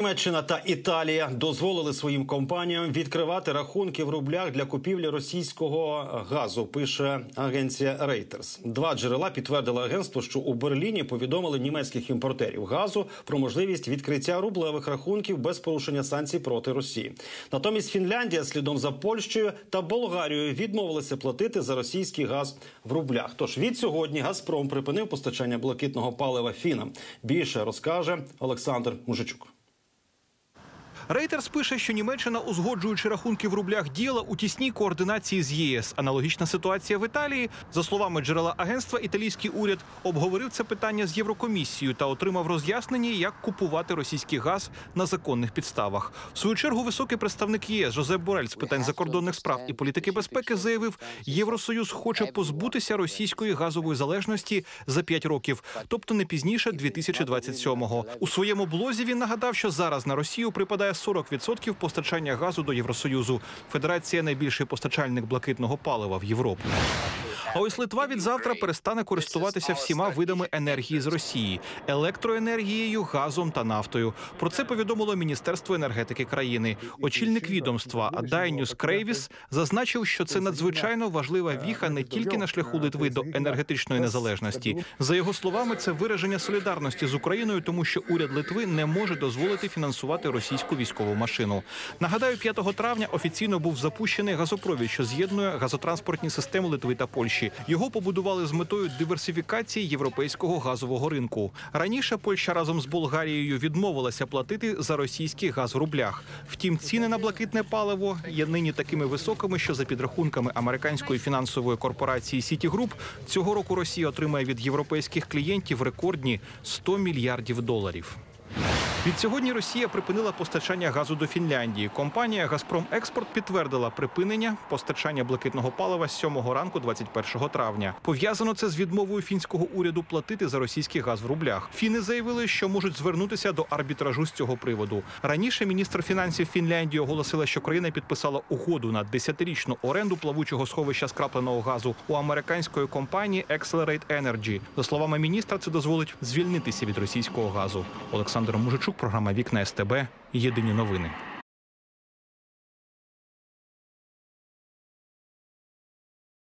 Німеччина та Італія дозволили своїм компаніям відкривати рахунки в рублях для купівлі російського газу, пише агенція Reuters. Два джерела підтвердили агентству, що у Берліні повідомили німецьких імпортерів газу про можливість відкриття рублевих рахунків без порушення санкцій проти Росії. Натомість Фінляндія, слідом за Польщею та Болгарією, відмовилися платити за російський газ в рублях. Тож відсьогодні «Газпром» припинив постачання блакитного палива фінам. Більше розкаже Олександр Мужичук. Reuters пише, що Німеччина, узгоджуючи рахунки в рублях, діяла у тісній координації з ЄС. Аналогічна ситуація в Італії. За словами джерела агентства, італійський уряд обговорив це питання з Єврокомісією та отримав роз'яснення, як купувати російський газ на законних підставах. В свою чергу, високий представник ЄС Жозеп Борель з питань закордонних справ і політики безпеки заявив, Євросоюз хоче позбутися російської газової залежності за 5 років, тобто не пізніше 2027-го. У своєму блозі він нагадав, що зараз на Росію припадає 40% постачання газу до Євросоюзу. Федерація – найбільший постачальник блакитного палива в Європі. А ось Литва відзавтра перестане користуватися всіма видами енергії з Росії – електроенергією, газом та нафтою. Про це повідомило Міністерство енергетики країни. Очільник відомства Дайнюс Крейвіс зазначив, що це надзвичайно важлива віха не тільки на шляху Литви до енергетичної незалежності. За його словами, це вираження солідарності з Україною, тому що уряд Литви не може дозволити фінансувати російську військову машину. Нагадаю, 5 травня офіційно був запущений газопровід, що з'єднує газотранспортні системи Литви та Польщі. Його побудували з метою диверсифікації європейського газового ринку. Раніше Польща разом з Болгарією відмовилася платити за російський газ в рублях. Втім, ціни на блакитне паливо є нині такими високими, що за підрахунками американської фінансової корпорації Citigroup, цього року Росія отримає від європейських клієнтів рекордні $100 мільярдів. Відсьогодні Росія припинила постачання газу до Фінляндії. Компанія «Газпром Експорт» підтвердила припинення постачання блакитного палива з 7 ранку 21 травня. Пов'язано це з відмовою фінського уряду платити за російський газ в рублях. Фіни заявили, що можуть звернутися до арбітражу з цього приводу. Раніше міністр фінансів Фінляндії оголосила, що країна підписала угоду на 10-річну оренду плавучого сховища скрапленого газу у американської компанії Accelerate Energy. За словами міністра, це дозволить звільнитися від російського газу. Олександр Мужичук, програма «Вікна СТБ». Єдині новини.